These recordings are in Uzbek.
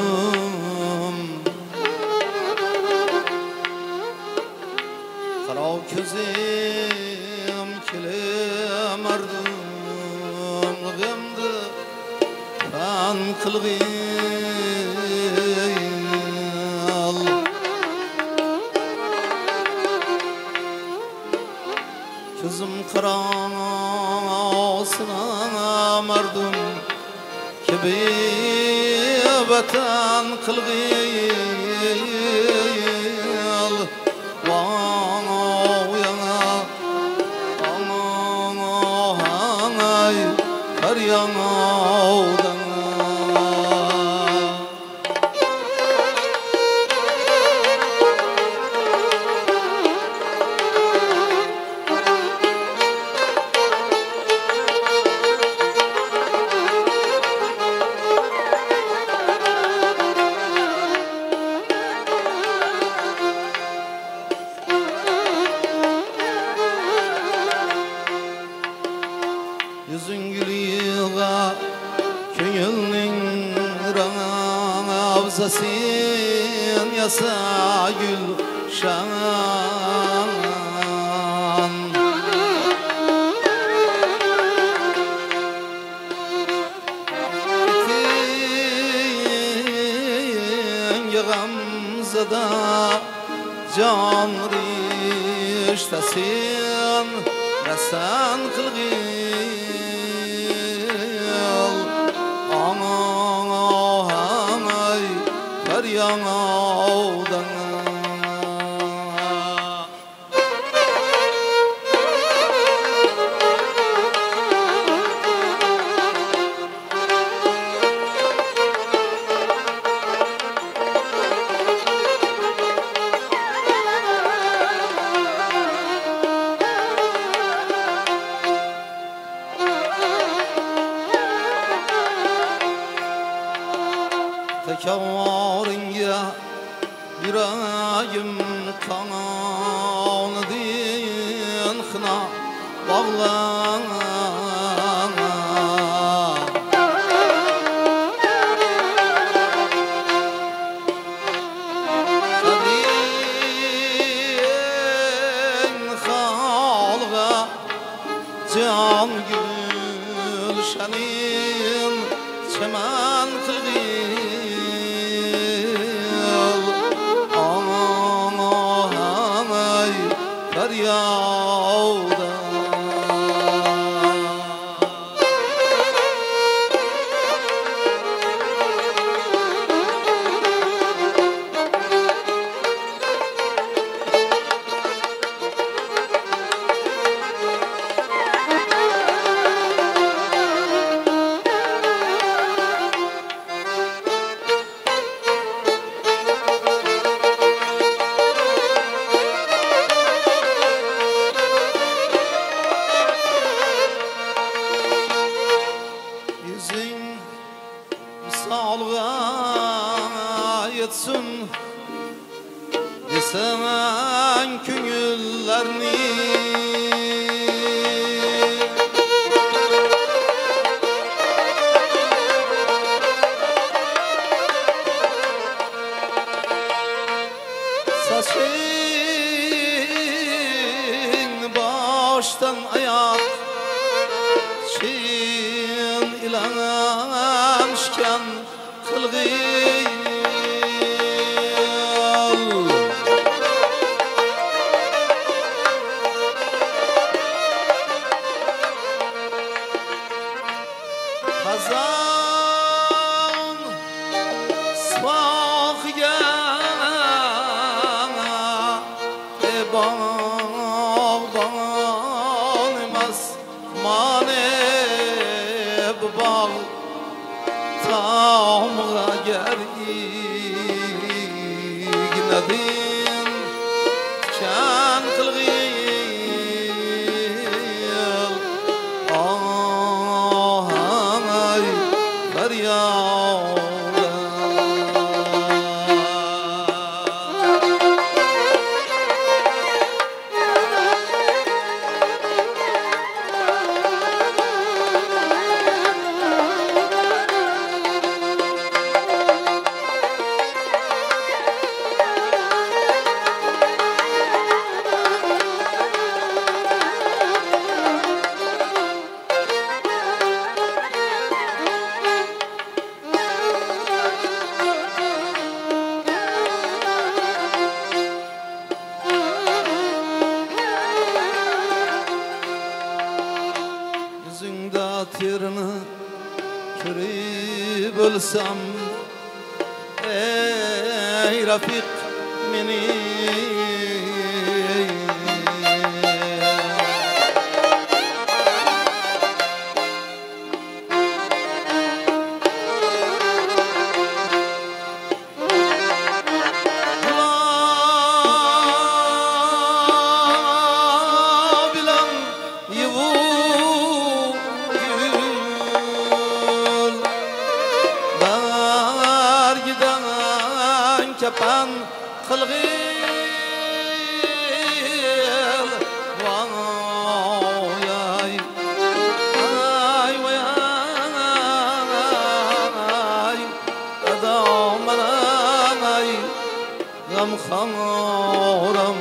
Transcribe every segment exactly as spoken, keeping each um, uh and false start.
Qara ko'zim kelemardum g'amdi fan qilg'il ko'zim qarasina mardum kibi vatan qilg'il wow yana aman her yana yüzün gülüyor köngülning ravzasin yasa gülşan etinge gamzada can riştasin rasan kılgın Aman her yanağdan Tekarınca yüreğim kanadı Hına bağlana Kadın halga can gülşenin çemen kılgın feryada sağlığa yetsin desem köngüllerini saçın baştan ayak çin ilanmışken kılgın Hazan svahya eban banmaz mane bab tamga gerignedim kan kılgın ahay feryada ölsem ey Rafik meni kepen kılgıl vay ay ay vay ay adam ay gam kharam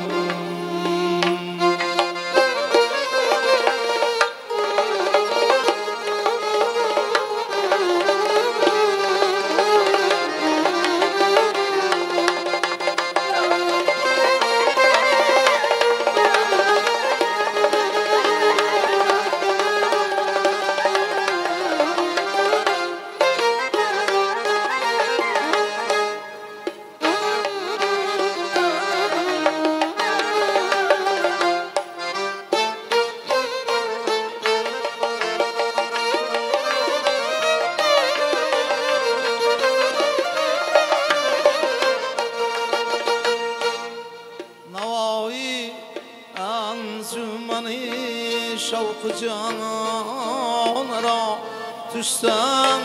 şavk canara düşsen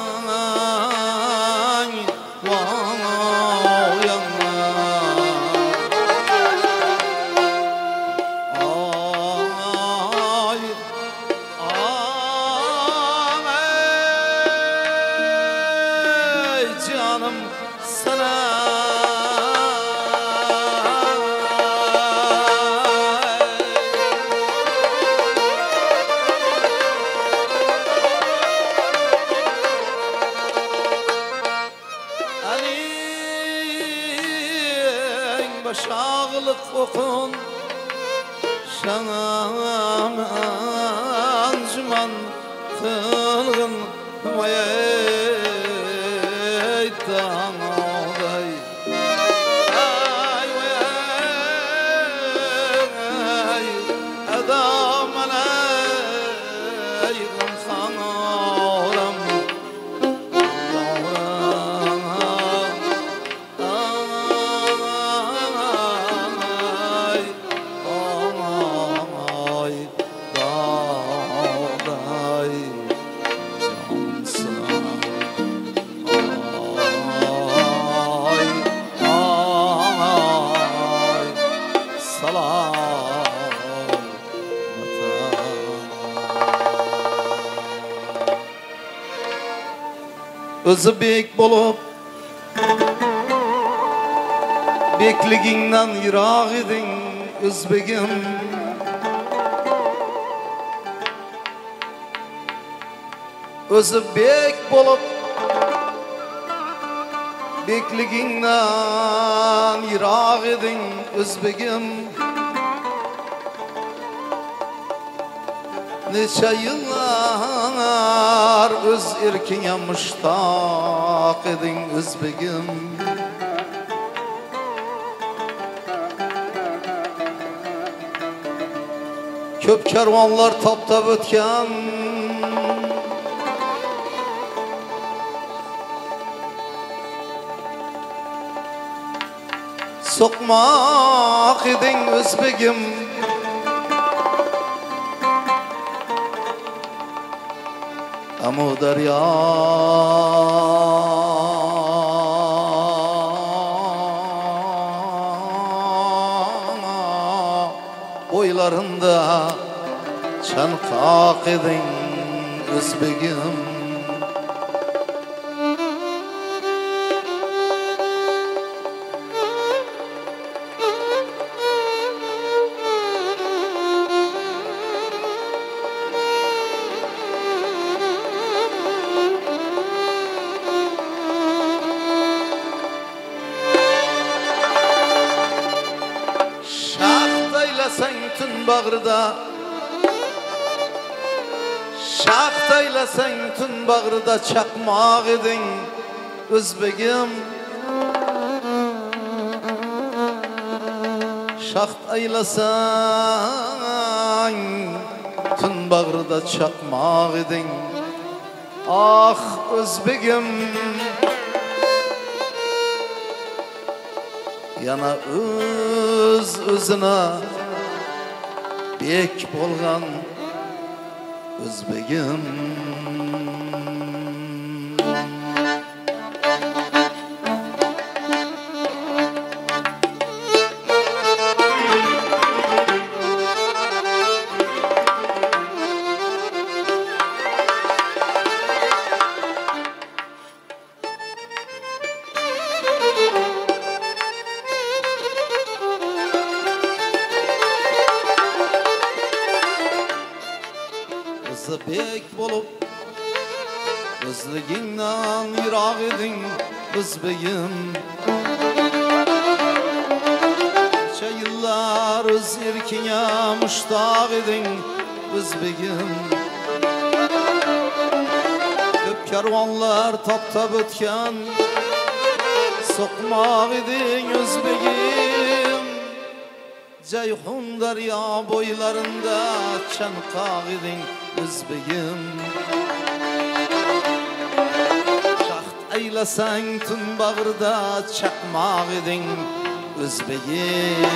vay yana ay ay canım sana başağılık okun şanam anjuman kılgın vay dağday ay vay adam alay khanam özü bek bolup bekliginden yırak edin özbegim özü bek bolup bekliginden yırak edin özbegim neçe yıllar öz erkine müştak edin özbegim köp kervanlar taptap ötken sokmak edin özbegim Amu derya boylarında çankak edin özbegim bağrıda Şaht eylesen tün bağrıda çakmak edin Özbegim Şaht eylesen tün bağrıda çakmak edin Ah Özbegim Yana öz özüne bek bolgan Özbegim bek bolup özlüğünden yırak edin Özbegim Neçe yıllar öz erkine müştak edin Özbegim Köp kervanlar taptap ötken sokmak edin Özbegim Ceyhun derya boylarında çankak edin Özbegim Şaht eylesen tün bağrıda çakmak edin Özbegim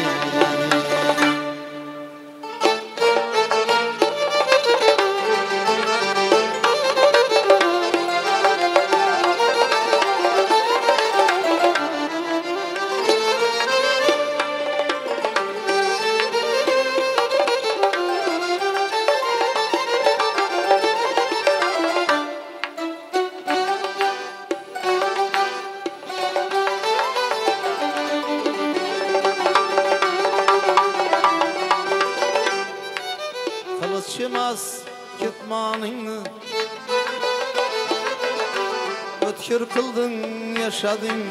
Kılıçmaz kitmanını Ötkür kıldın yaşadın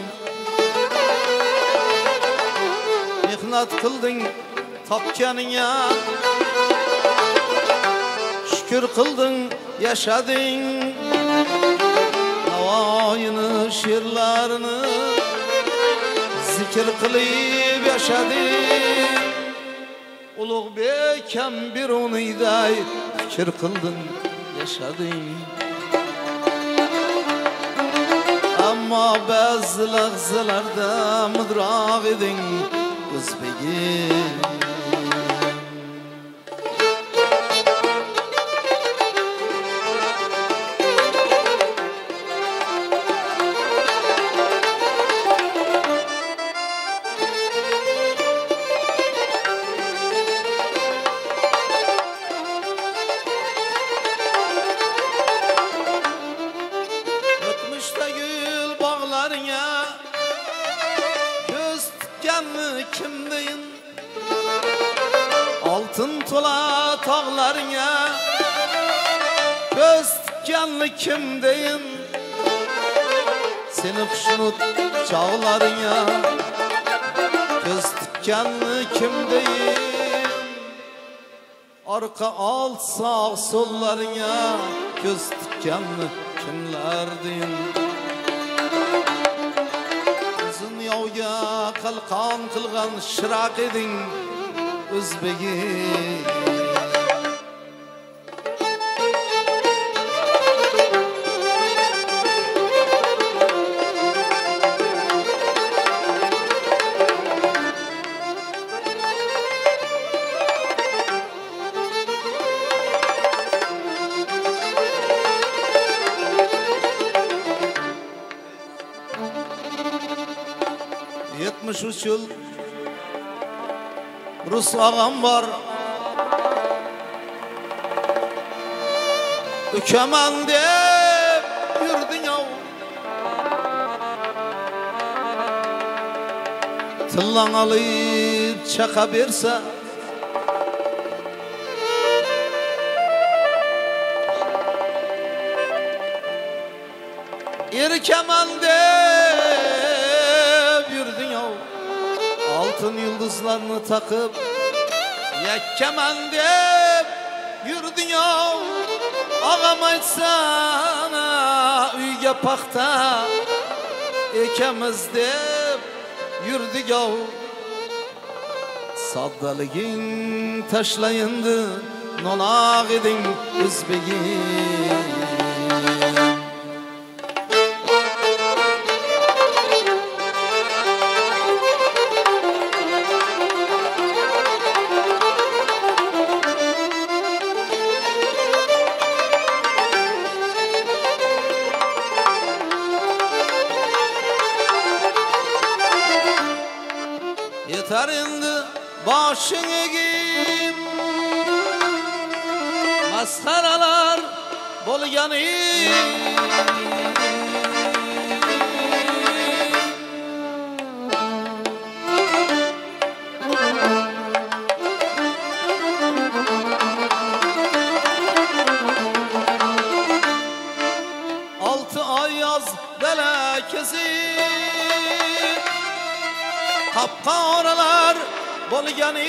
Mihnat kıldın tapkanına Şükür kıldın yaşadın Navayını şiirlerini Zikir kılıp yaşadın Uluq bekem bir onuyday fikir kıldın yaşadın Ama bazı lahzalarda mıdrak edin Özbegim Kimdeyin altın tola tağlarına göz tikanlı kimdeyin seni kuşunut çağlarına göz tikanlı kimdeyin arka alt sağ sollarına göz tikanlı kimlerdeyin Yavga kalkan kılgan şırak edin Özbegim yetmiş üç yıl Rus ağam var Ükemen deyip yurdun yav Tıllan alıp çaka berse Erkemen deyip yurdun yav Altın yıldızlarını takıp Yekkemen deyip yurdun yav Ağam aytsana uyga paxta ekamiz deb yurdik ov. Soddaliging tashlayindi nonoq eding o'zbegim. Yeter indi başın egib maskaralar bo'lgani. Altı ay yaz belakesi Qapqaralar bo'lgani.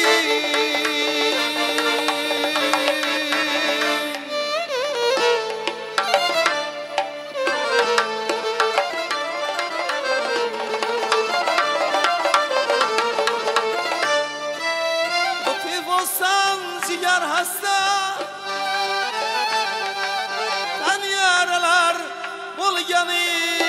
O'tivosan jigar hasta tan yaralar bo'lgani.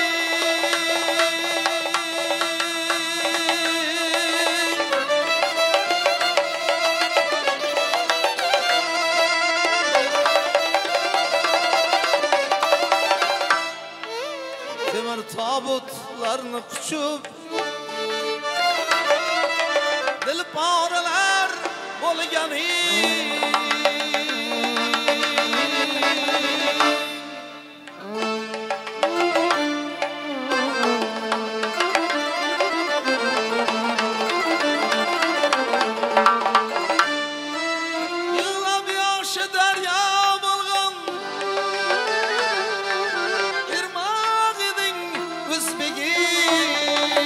Temir tabutlarını kuchup dil poralar bo'lgani. Yig'lab yoshi daryo bo'lgan irmoq eding o'zbegim.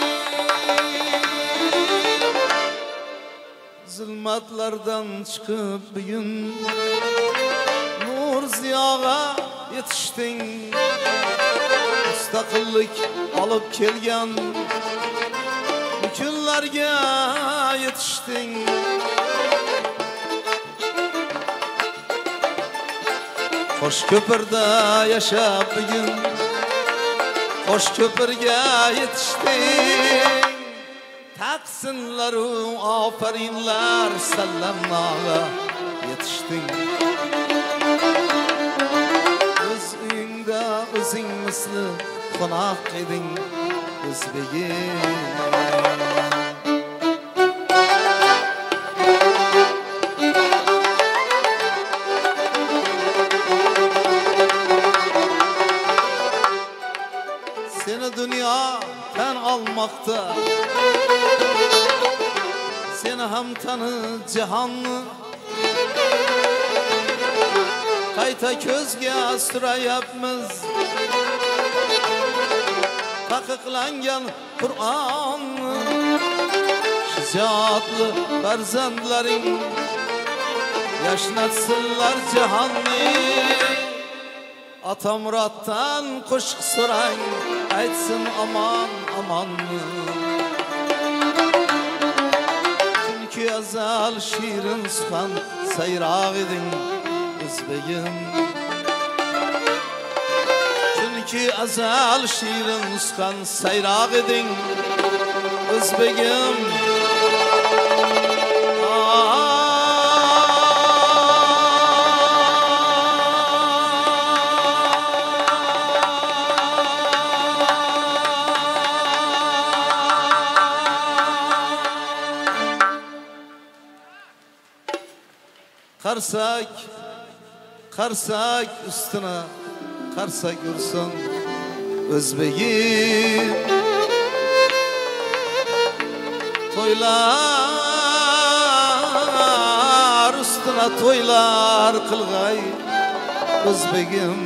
Zulmatlardan chiqib bugun nur ziyoga yetishding. Mustaqillik olib kelgan bu kunlarga yetishding. Qo'shko'pirda yashab bugun Qo'shko'pirga yetishding. Taqsinlaru ofarinlar sallamnoga yetishding. O'z uyingda o'zing misli qo'noq eding o'zbegim. Seni dünya tan almakta, seni ham tanı cihanni qayta ko'zga surayapmiz. Taqiqlangan Qur'onni shijoatli farzandlaring yashnatsinlar jahonni. Ata Muratdan qo'shiq so'rang, aytsin aman amanni. Chunki azal shirin suxan sayroq eding o'zbegim. Chunki azal shirin suxan sayroq eding o'zbegim. Qarsak, qarsak üstüne, qarsak ursun o'zbegim. Toylar üstüne toylar qilg'ay o'zbegim.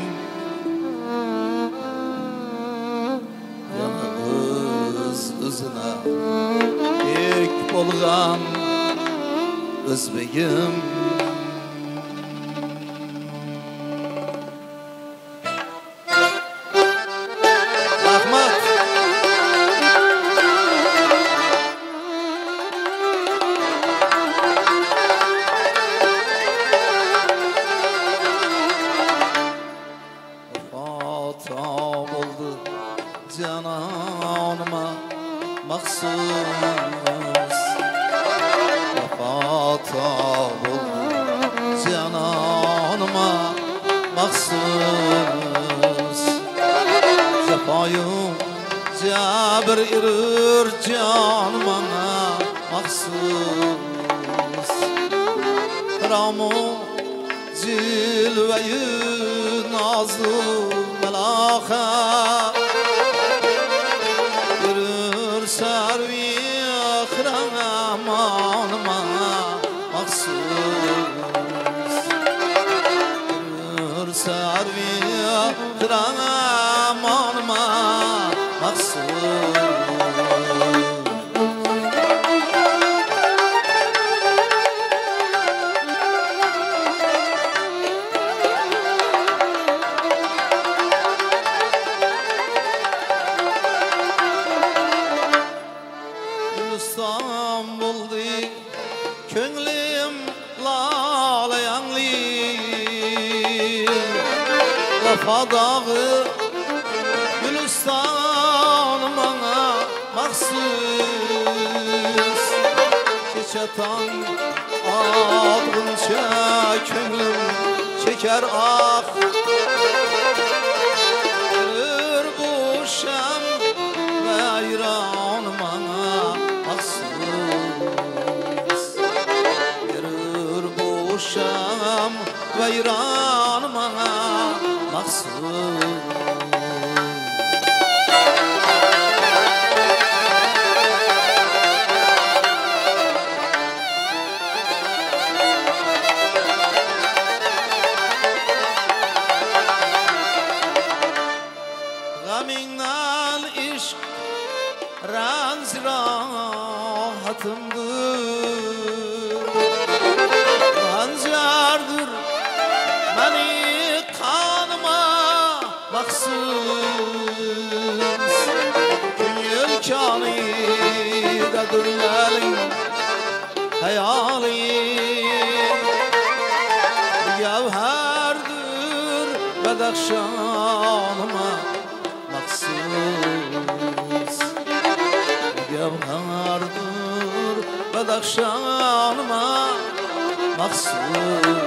Yana o'z o'zina ek bo'lgan o'zbegim. مخصوص وفاتا بود جنانما مخصوص زفايو جابر إرر جانما مخصوص رامو جلوه نازو ملاخه يرر سروي اخرام امان ما مخصوص يرر سروي اخرام امان ما مخصوص İstanbul'di könglim lalayanlı Vafadağı Gülistan bana mahsus Çeçatan adınca könglim çeker ah Yürür bu şem ve ayran bana mahsus Yürür bu şem ve ayran bana mahsus Gaminal işk ranz rahatımdır Rancardır beni kanıma mahsus Gönül kânıda dürlelim hayalim Gevherdir bedakşanıma mahsus Gevherdir bedakşanıma mahsus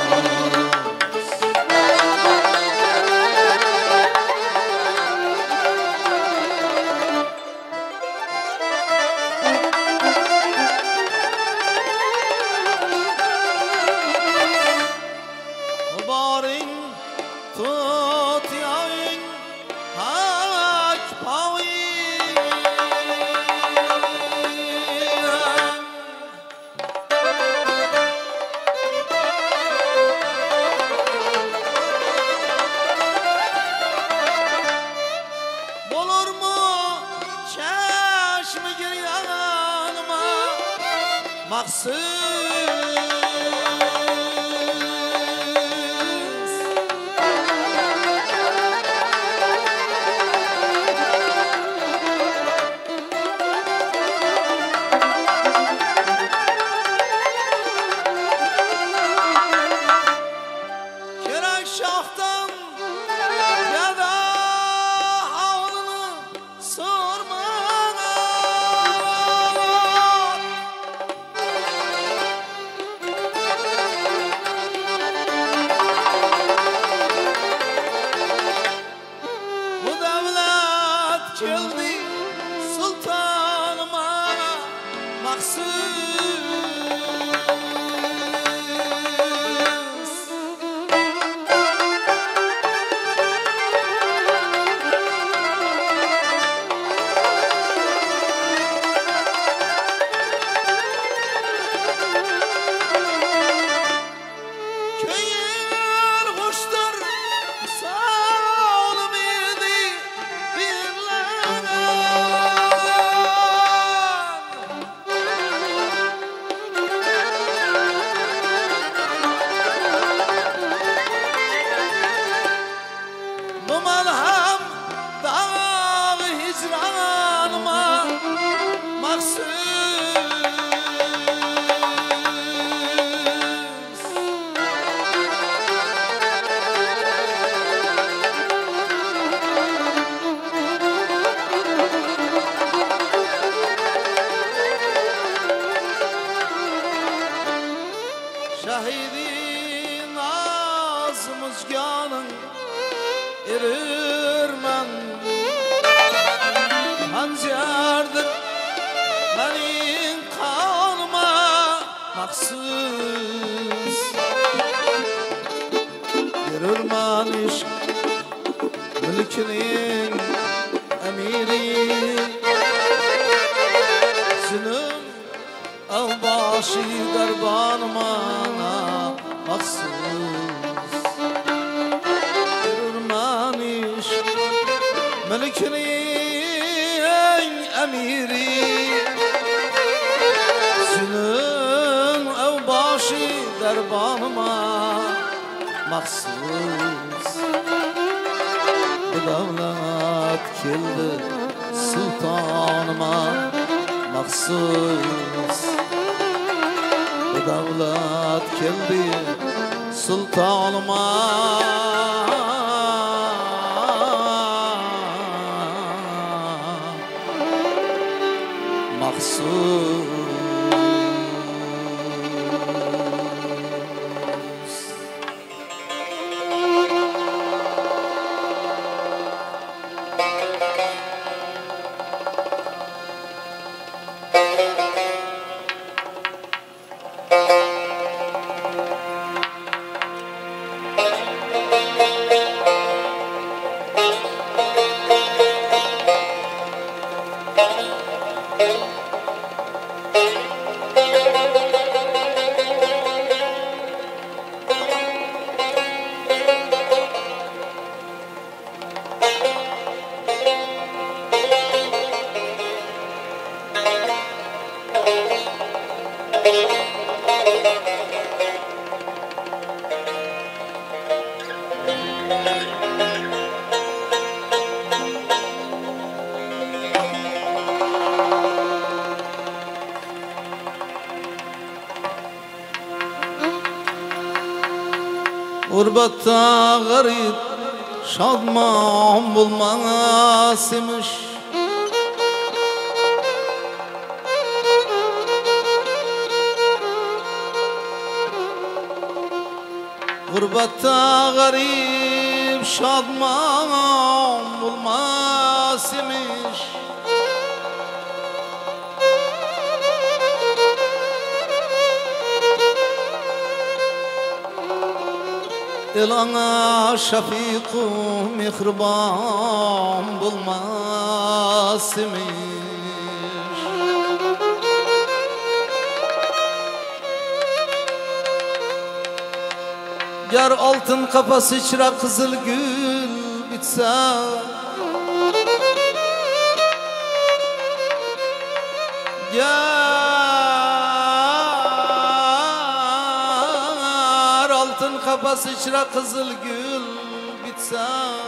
Barin tut yayın hak pavin Bulur mu çeşmi gir yanıma mahsus Şahtan ya da halını sormana Bu devlet geldi sultanıma mahsus maqsuz Yürürman işq mülkinin emiri Zulüm avbaşı derbanıma maqsuz Yürürman işq mülkinin emiri Zulüm avbaşı derbanıma maqsuz Bu davlat keldi sultanıma maqsuz Bu davlat keldi sultanıma maqsuz Gurbetta garip şadman bulmaz imiş Gurbetta garip şadman bulmaz imiş Elana şafiku mihriban bulmaz imiş Ger altın kafası çıra kızıl gül bitse Ger altın kafası çıra kızıl gül bitse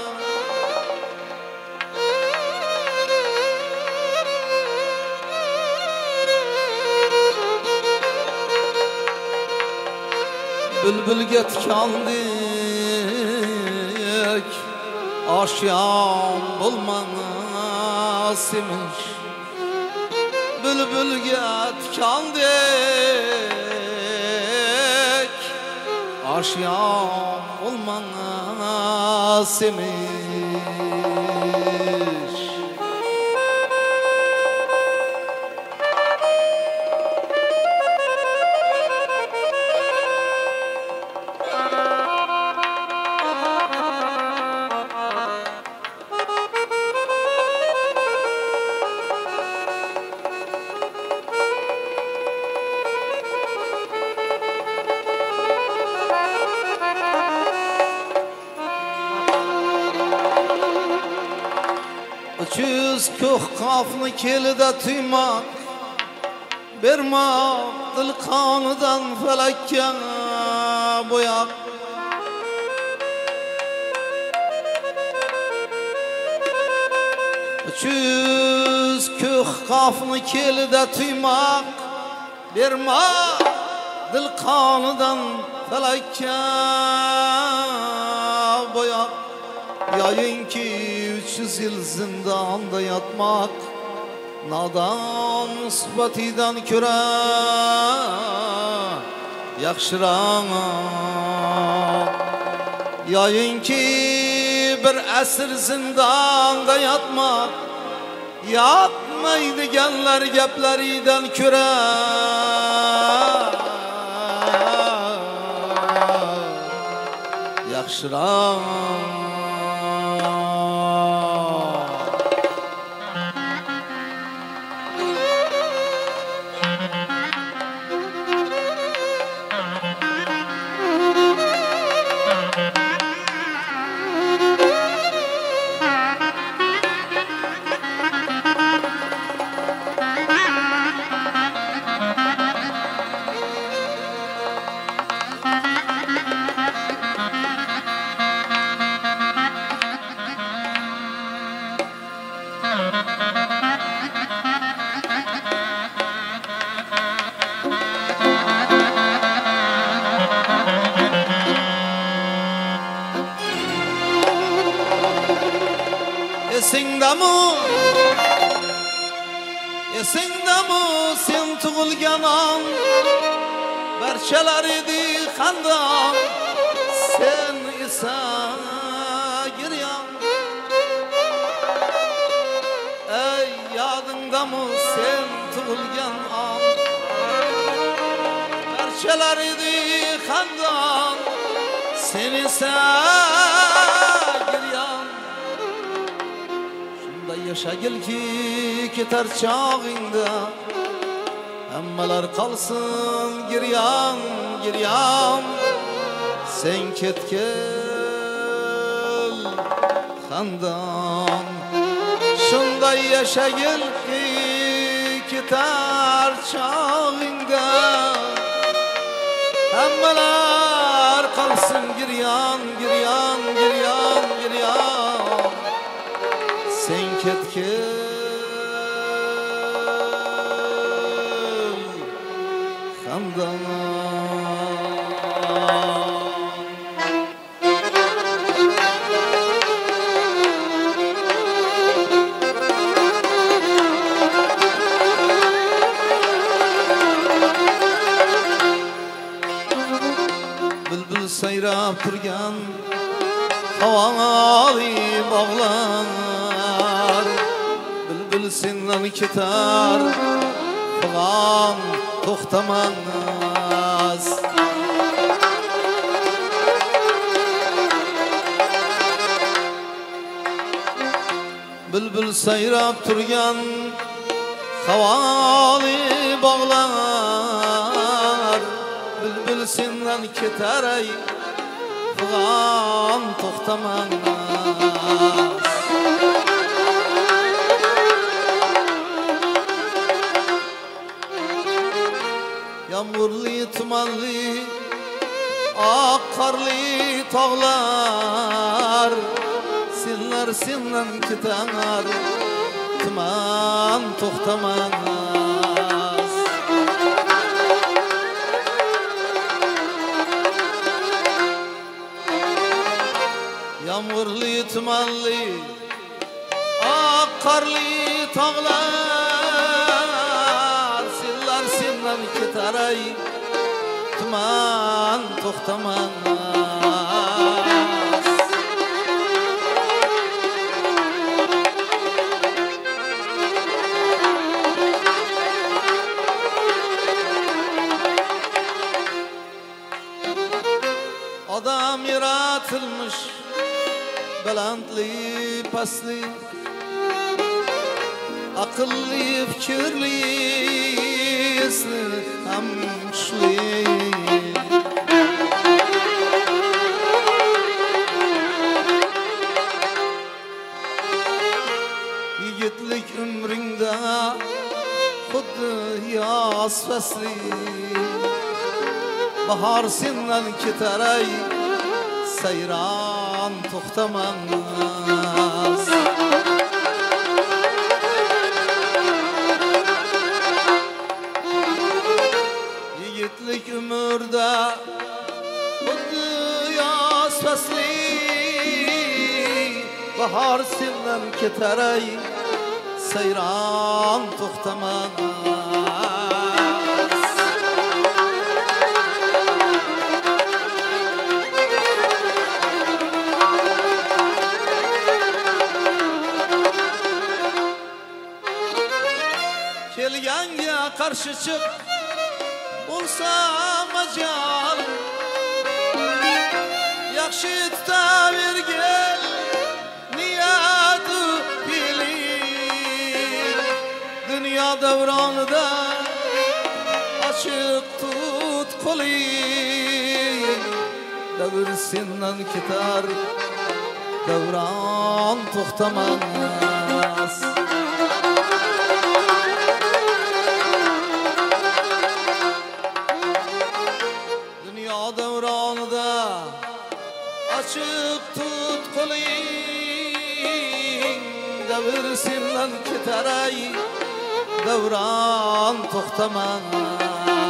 Bülbülge tikandik aşyan bulmaz imiş Bülbülge tikandik aşyan bulmaz imiş Uçuz köh kafını kelide tuymak Berma dil kanıdan felekke boyak Uçuz köh kafını kelide tuymak Berma dil kanıdan felekke boyak Yayın ki üç yüz yıl zindanda yatmak Nadan sıfatiden köre yakşırak Yayın ki bir esir zindanda yatmak Yatmaydı genler gepleriden köre yaxshiroq. Esingdami, esingdami sen tug'ilgan on, barchalar edi xandon, sen esa giryon. Ey yodingdami sen tug'ilgan on, barchalar edi xandon, sen esa giryon. Yaşagil ki ketar çağında, hammalar qalsın giryan giryan, sen ketgil xandon. Shunday yaşagil ki ketar çağında, hammalar qalsın giryan giryan giryan giryan, sen ketgil xandon. Bülbül sayrab turgan havoli bog'lar, bülbül sendan ketar fig'on to'xtamas. Bülbül sayrab turgan havoli bog'lar, bülbül sendan ketar ay fig'on to'xtamas. Yağmurli, tumanli, ak qarli tog'lar, senlar sendan ketar, tuman to'xtamas. Yağmurli, tumanli, ak qarli tog'lar, senlar sendan ketar ay tuman to'xtamas. Odam yaratilmiş balandli pastli, aqlli fikirli esli ham kuchli. Yigitlik umringda xuddi yoz fasli, bahor sendan ketar ay sayron to'xtamas. Yigitlik umrda xuddi yoz fasli, bahor sendan ketar ay sayron to'xtamas. Kelganga qarshi chiq bo'lsa majal, yaxshi tutavergin niyatu piling dunyo davronida ochiq tut qo'ling davr sendan ketar davron to'xtamas dunyo davronida ochiq tut qo'ling davr sendan ketar ay davron to'xtamas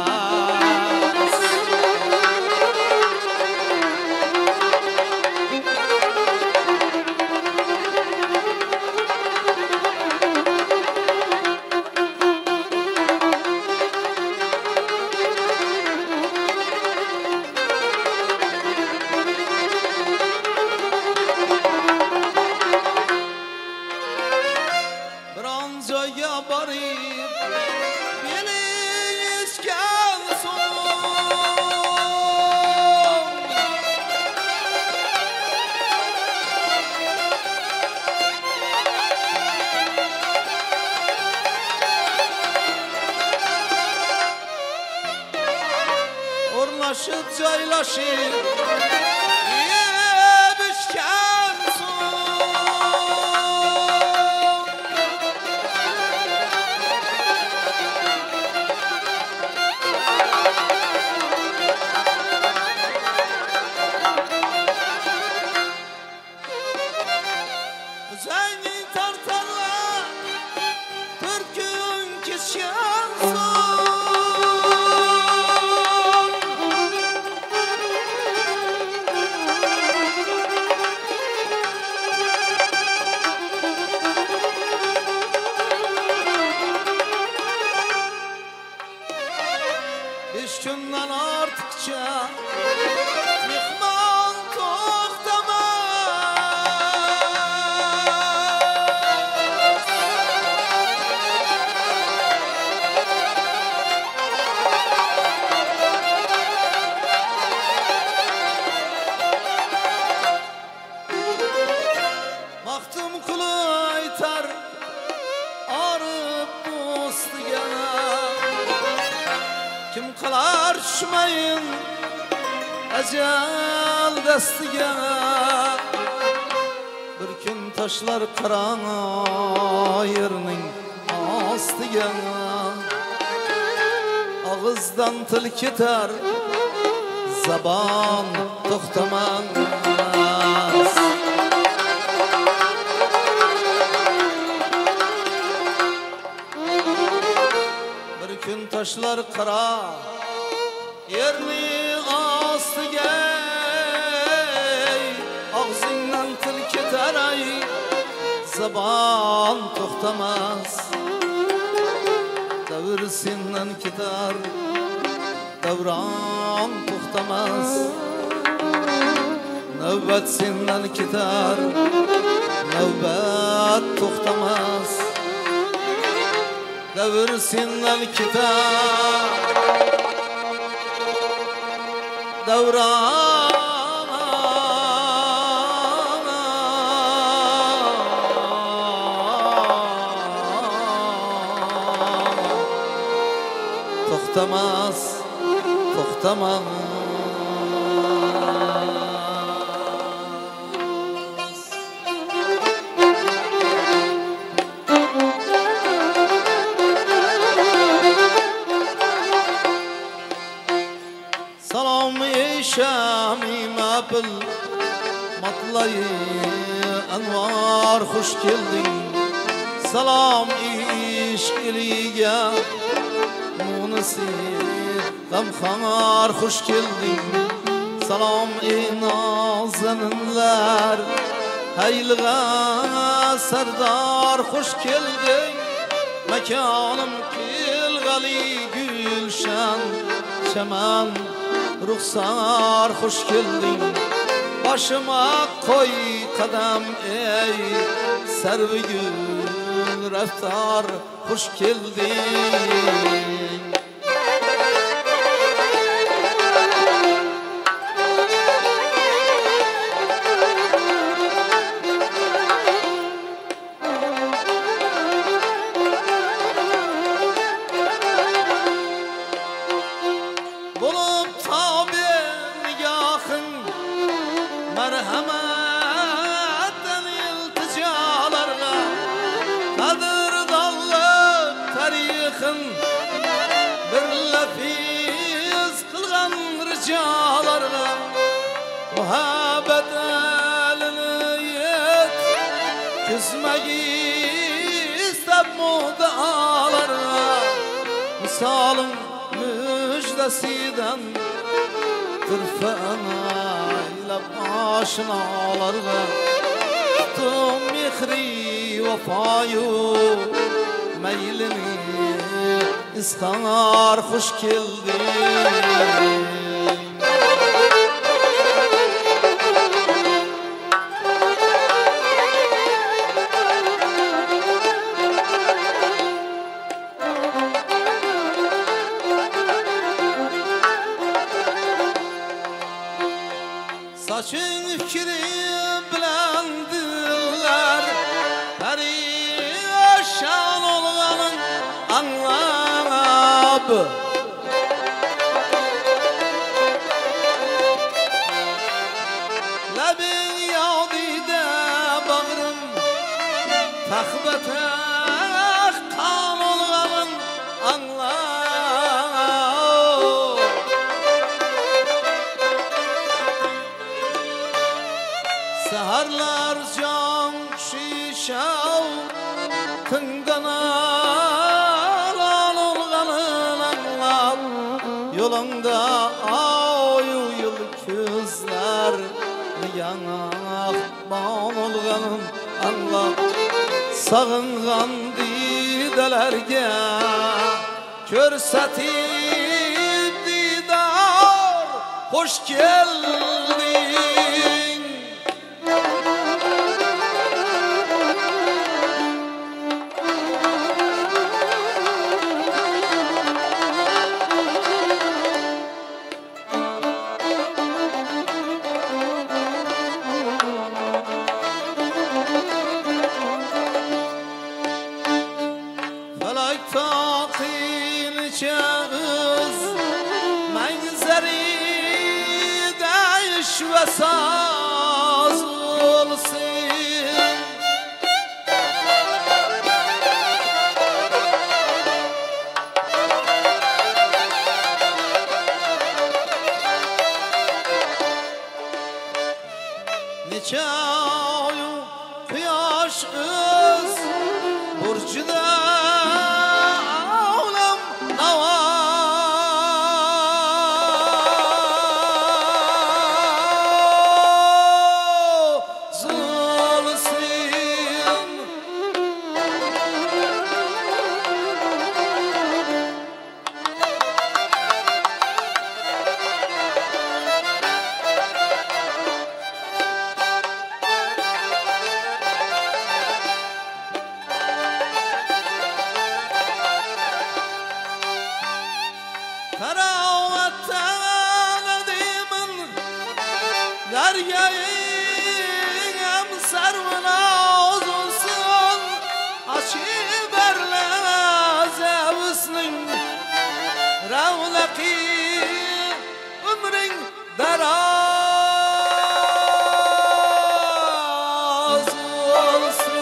joyga borib beni eshgan so'ng o'rnashib joylashib yeb ichgan Zengin tartarlar dört gün geçen son Beş günden arttıkça mihman Baktım kulu aytar arıp dostuga kim kalar düşmeyin ecel destiga bir gün taşlar karan yerning ostiga ağızdan til ketar zabon to'xtamas Gün taşlar kara yerni ostiga og'zingdan til ketar ay zabon to'xtamas davr sendan ketar davron to'xtamas navbat sendan ketar navbat to'xtamas davr sendan ketar davron to'xtamas to'xtamas Şami mapil matlayı anvar hoş geldin Salam iş iliga munisi gamxar hoş geldin Salam ey nazaninlar hayliga sardar hoş geldin Mekanım kilgali gülşan şaman ruhsar hoş geldin başıma koy kadam ey servigül raftar hoş geldin yakın bir lafiz kılgan ricalarına muhabbet elini yet küsmeyi istep mudalarına misalın müjdesinden tırfana ile aşinalarına tuttum mihri vefayı meylini istar hoş geldin. Saçın fikri bilen diller perişan olganın anlab labin yadide bağrım tahbete kan olganın anlab seherler can şişav tındana lan olganın anlam yolunda ayu yıl küzler yanak ban olganın anlam sağıngan didelerge körsetip didar hoş geldin. Çağız manzari değiş ve saz olsun neçe ayu kıyaş öz burcuda Taravattan edimin deryayım sarvına uzunsun açıp erlemez evsinin ravlaki ömrün daraz olsun.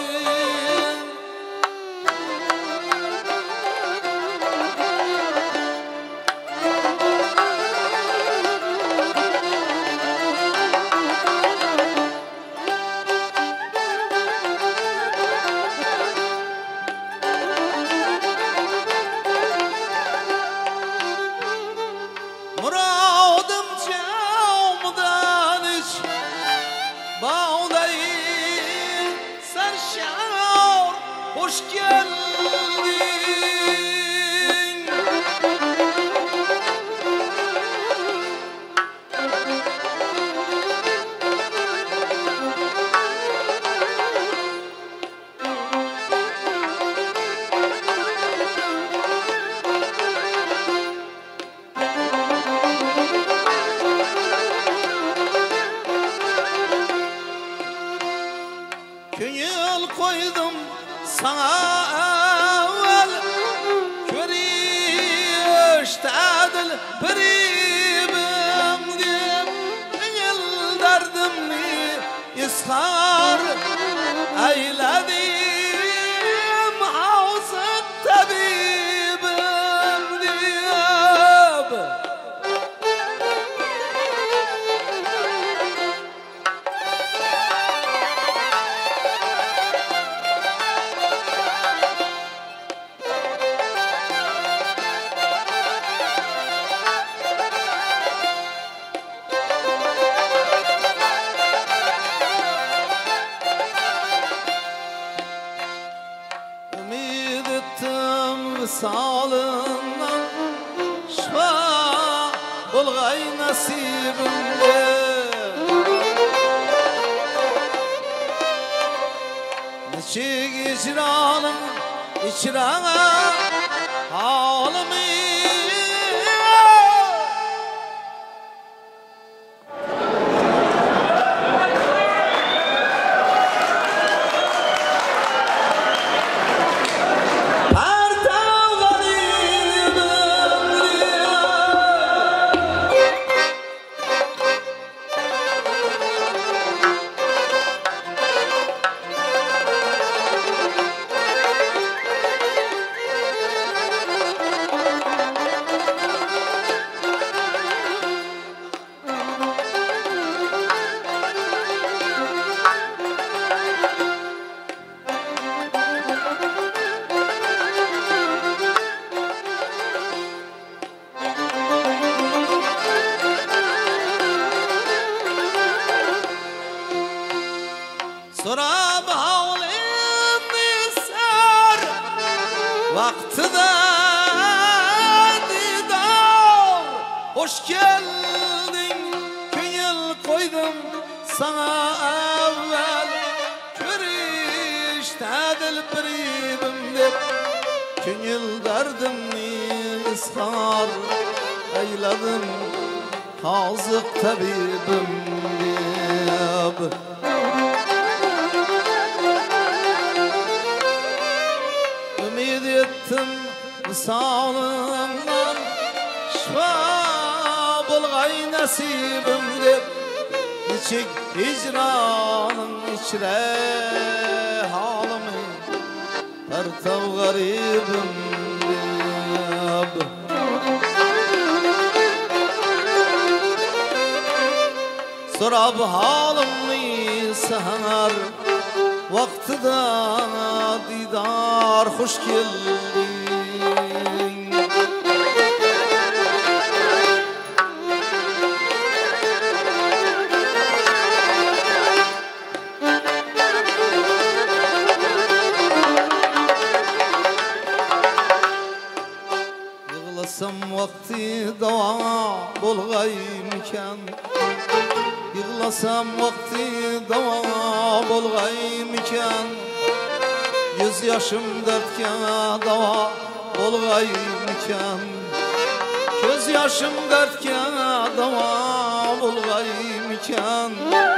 visalından şifa bulgay nasibimde. Nechik icranım içrana halimi Sorab havlimni sar vaqtida didor. Hoş geldin ko'ngil qo'ydim sana avval ko'rishdadil biribim deb ko'ngil dardimni izhor ayladim hoziq tabibim deb. Ümid ettim visalından şifa bulgay nasibim deb. Nechik hicranın içre halimi tartav garibim deb. Sorab halimni sahar vaqtida didar hoş geldin. Yığlasam vakti dava bulgaymikan, yığlasam vakti dava bulgaymikan, yüz yaşım dertke dava bulgaymikan, göz yaşım dertke dava bulgaymikan.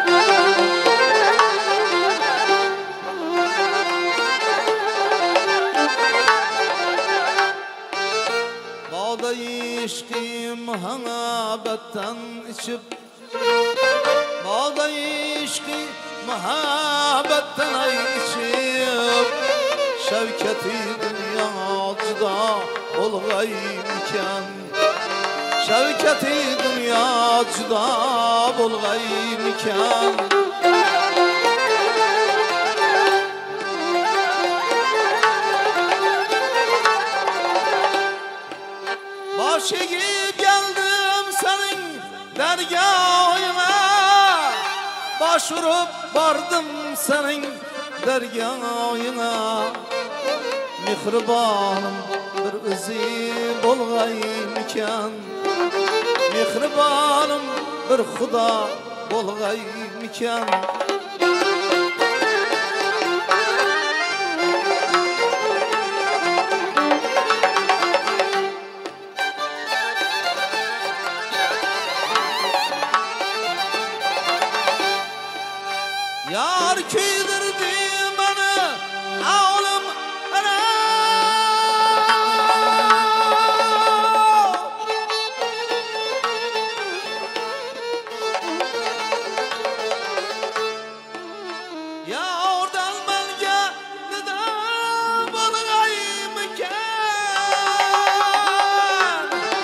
Bağda işki muhabbetten içip, bağda işki muhabbetten ay içip, şevketi dünya cüda bulgaymikan, şevketi dünya cüda bulgaymikan. Baş egip geldim senin dergahına, başvurup vardım senin dergahına. Mihribanım bir o'zi bo'lgaymikan, mehribonim bir xudo bo'lgaymikan. Yar kuydirdi meni avlim ana, yordan menga nida bo'lgaymikan.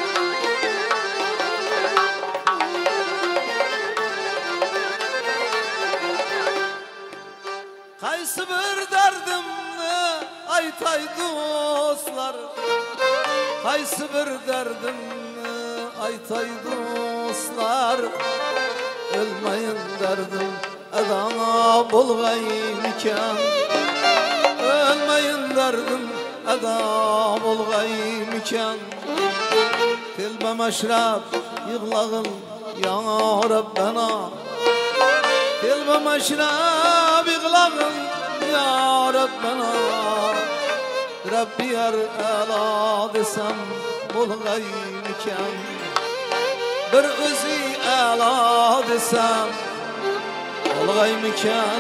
Qaysi bir dardimni aytay do'stlar, qaysi bir dardimni aytay do'stlar. Ölmeyin derdim adana bo'lgaymikan, ölmeyin derdim adam olgaymiken Tilbe meşrep yığlağın ya Rabbena Tilbe meşrep yığlağın ya Rabbena Rabbi yer ela desem olgaymiken Bir özü ela desem olgaymiken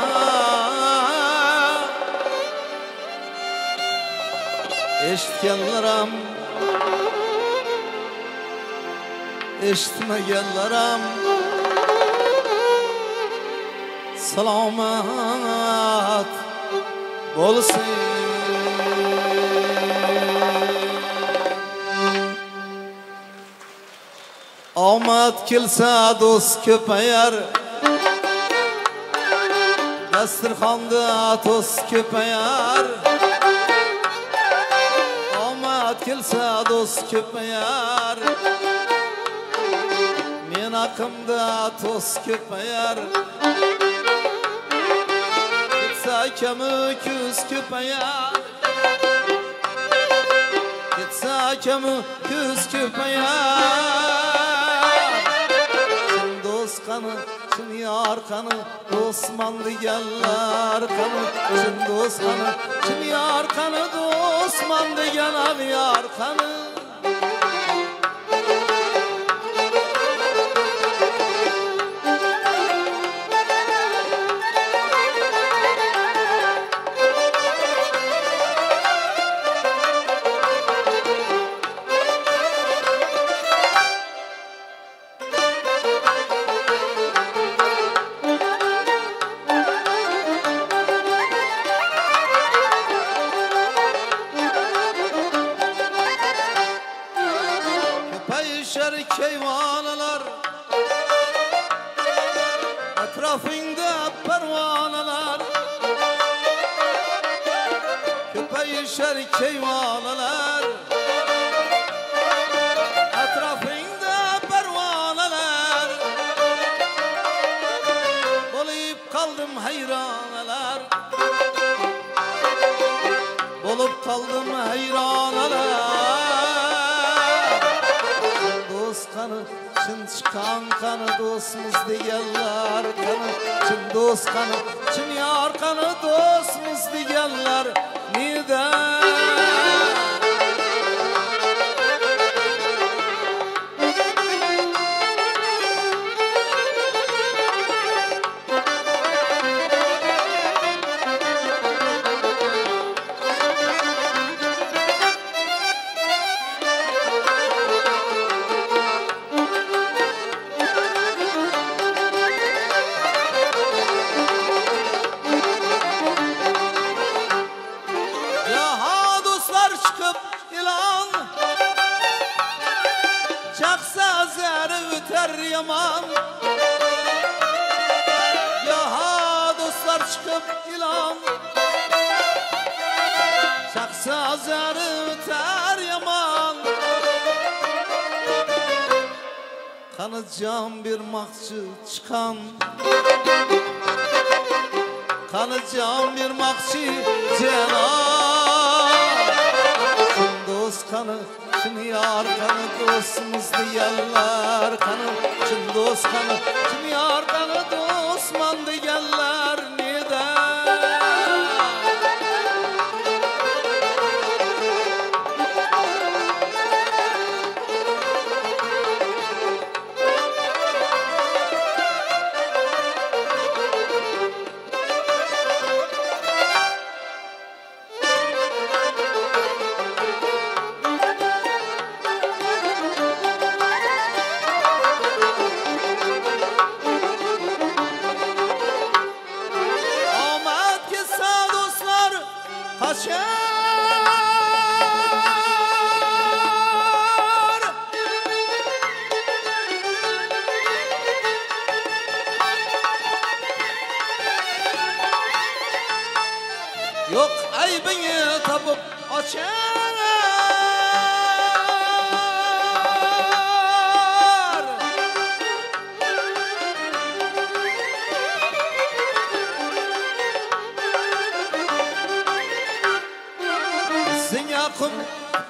Eşitkenlerim Eşitmegenlerim Selamet bolsun Omad kelsa do'st ko'payar Dasturxonda to'st ko'payar Omad kelsa do'st ko'payar Men haqimda to'st ko'payar Ketsa kami ko'z ko'payar Ketsa kami ko'z ko'payar Kanı, çın yar kanı, Osman diyenler kanı, çın dost kanı, çın yar kanı, Osman diyen yar kanı. Keyvanalar Etrafında pervaneler Köpeyişer keyvanalar Etrafında pervaneler Bolup kaldım hayraneler Bolup kaldım hayraneler Kanı, çın çıkan kanı dostumuz diyenler kanı, çın dost kanı, çın yar kanı dostumuz diyenler neden? Çaksa zerre öter yaman Yaha dostlar çıkıp ilan Çaksa zerre öter yaman Kanı can bir makçı çıkan Kanı can bir makçı cenan Dost kanı Çın yar kanı dostumuz diyenler kanı Çın dost kanı Çın yar kanı dostman diyenler neden?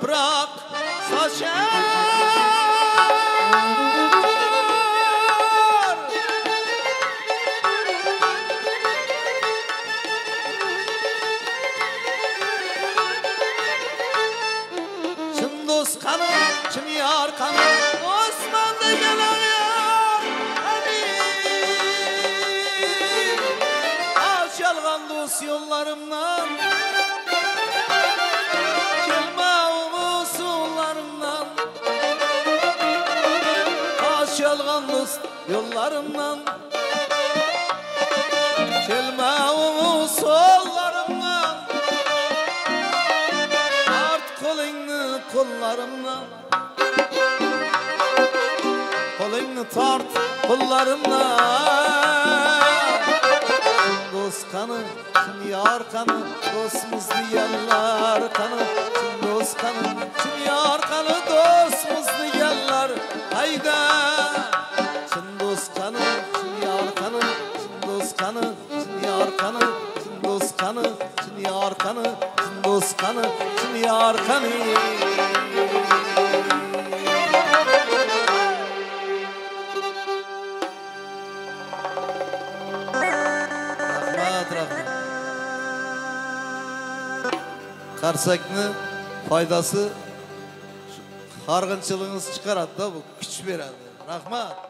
yaprak saçar. Çın dost kanı, çın yar kanı, Osman da gelen yar. Hani aç yalgan dost yollarımdan, kelme umut yollarımdan. Aç yalgan dost yollarımdan, kelme umut yollarımdan. Art kolunu kollarımdan, kolunu tart kollarımdan. Dost kanı, kim yar kanı, dostumuz diyenler kanı. Kim dost kanı, kim yar kanı, dostumuz diyenler. Hayda, kim dost kanı, kim yar kanı, kim dost kanı, kim yar kanı, kim dost kanı, kim yar kanı, kim dost kanı, kim yar kanı. Qarsakni foydasi harg'inchilığınız chiqaradi da bu, kuch beradi. Rahmat.